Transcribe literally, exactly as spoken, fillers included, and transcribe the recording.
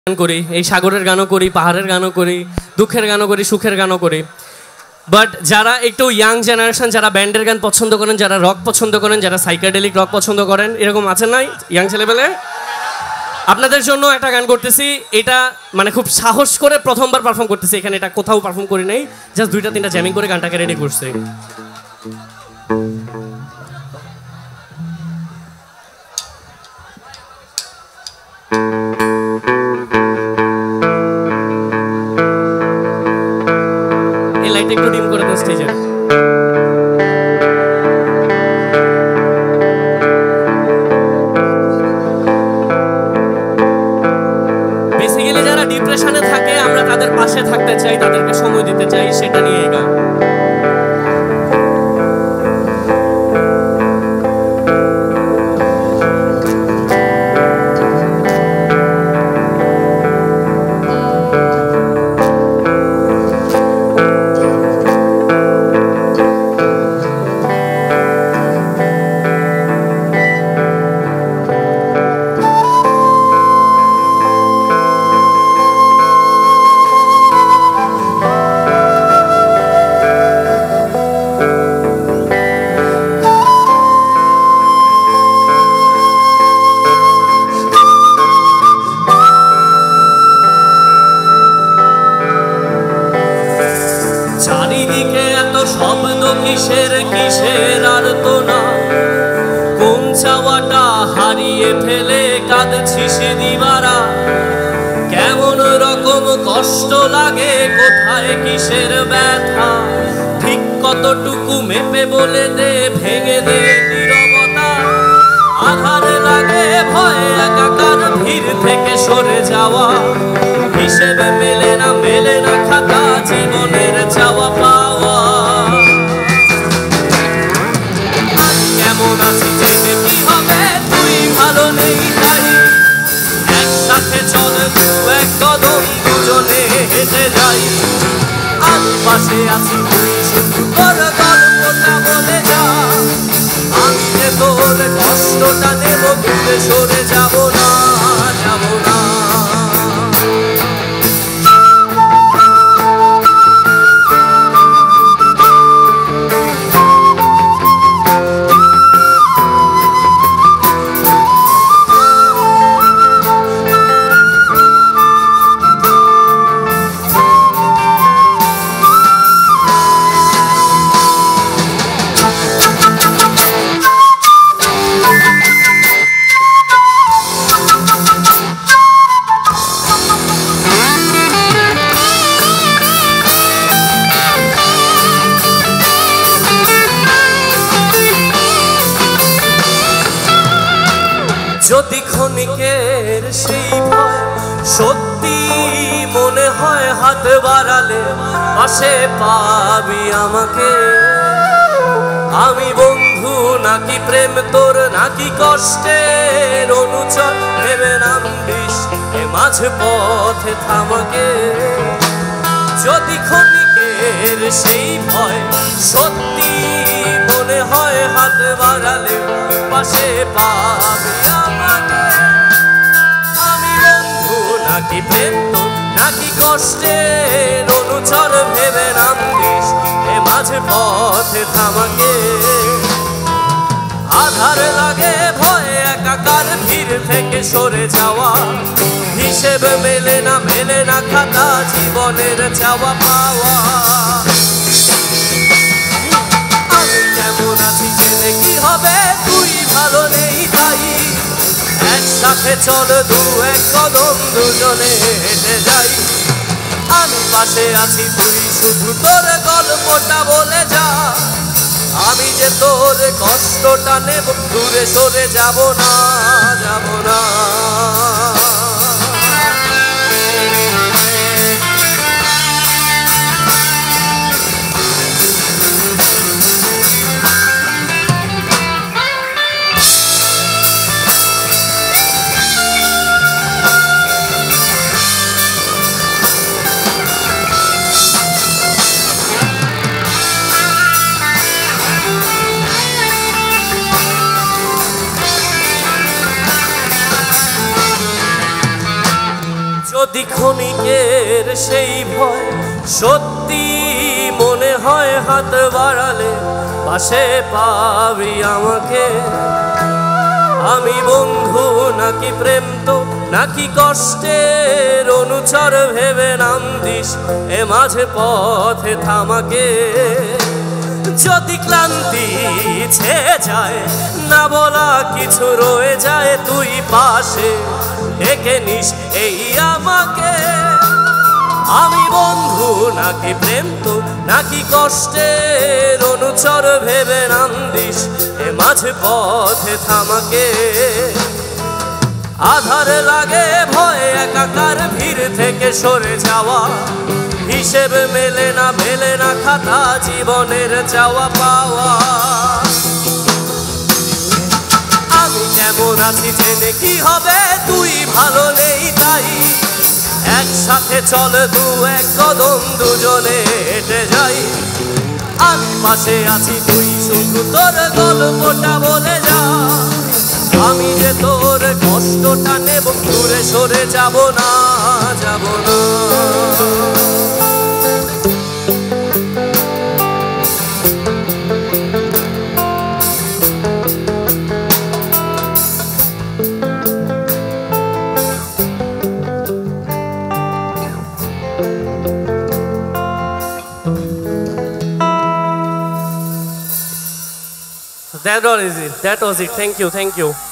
করি, এই সাগরের গানও করি, পাহাড়ের গানও করি, দুঃখের গানও করি, সুখের গানও করি। বাট যারা একটু ইয়াং জেনারেশন, যারা ব্যান্ডের গান পছন্দ করেন, যারা রক পছন্দ করেন, যারা সাইকাডেলিক রক পছন্দ করেন, এরকম আছেন নাই ইয়াং ছেলেবেলে? আপনাদের জন্য একটা গান করতেছি। এটা মানে খুব সাহস করে প্রথমবার পারফর্ম করতেছি এখানে, এটা কোথাও পারফর্ম করি নাই, জাস্ট দুইটা তিনটা জ্যামিং করে গানটাকে রেডি করছি। এই লাইটটা একটু ডিম করে দেন স্টেজে। বেসিক্যালি যারা ডিপ্রেশনে থাকে আমরা তাদের পাশে থাকতে চাই, তাদেরকে সময় দিতে চাই, সেটা নিয়ে গান। চারিদিকে এত শব্দ কিসের কিসের আর তো না, কোন চাওয়াটা হারিয়ে ফেলে কাঁদছি সেদিবারা। কেমন রকম কষ্ট লাগে, কোথায় কিসের ব্যথা, ঠিক কতটুকু মেপে বলে দে, ভেঙে দে নীরবতা। আধার লাগে ভয়, একাকার ভিড় থেকে সরে যাওয়া, হিসেবে মেলে না মেলে না খাতা জীবনের চাওয়া পাওয়া। কেমন আছি জেনে কি হবে, তুই ভালো নেই তাই একসাথে চল দু এক কদম দুজনে হেঁটে যাই। আমি পাশে আছি, তুই শুধু তোর গল্পটা বলে যা। আমি যে তোর কষ্টটা নেব, দূরে সরে যাব না, যাব না। যদি ক্ষণিকের সেই ভয় সত্যি মনে হয়, হাত বাড়ালে পাশে পাবি আমাকে। আমি বন্ধু নাকি প্রেম তোর, নাকি কষ্টের অনুচর, ভেবে নামবিস এ মাঝ পথে থামাকে। যদি ক্ষণিকের সেই ভয় সত্যি মনে হয়, হাত বাড়ালে পাশে পাবি আমাকে। আমি বন্ধু নাকি প্রেম তোর, নাকি কষ্টের অনুচর, ভেবে নামবিস এ মাঝে পথে থামাকে। আধার লাগে ভয়, একাকার ভিড় থেকে সরে যাওয়া, হিসেব মেলে না মেলে না খাতা জীবনের চাওয়া পাওয়া। আমি কেমন আছি জেনে কি হবে, তুই ভালো নেই তাই একসাথে চল দু এক কদম দুজনে হেঁটে যাই। আমি পাশে আছি, তুই শুধু তোর গল্পটা বলে যা। আমি যে তোর কষ্টটা নেব, দূরে সরে যাব না, যাব না। যদি ক্ষণিকের সেই ভয় সত্যি মনে হয়, হাত বাড়ালে পাশে পাবি আমাকে। আমি বন্ধু নাকি প্রেম তো নাকি কষ্টের অনুচর ভেবে নাম দিস এ মাঝে পথে থামাকে। যদি ক্লান্তি ছেয়ে যায়, না বলা কিছু রয়ে যায়, তুই পাশে ডেকে নিস এই আমাকে। আমি বন্ধু নাকি প্রেম তো নাকি কষ্টের অনুচর ভেবে নাম দিস এ মাঝে পথে থামাকে। আধার লাগে ভয়ে একাকার ভিড় থেকে সরে যাওয়া, হিসেব মেলে না মেলে না খাতা জীবনের চাওয়া পাওয়া। আমি কেমন আছি জেনে কি হবে, তুই ভালো নেই তাই একসাথে চল দু এক কদম দুজনে হেঁটে যাই। আমি পাশে আছি, তুই শুধু তোর গল্পটা বলে যা। আমি যে তোর কষ্টটা নেব, দূরে সরে যাব না, যাব না। That was it. That was it. Thank you. Thank you.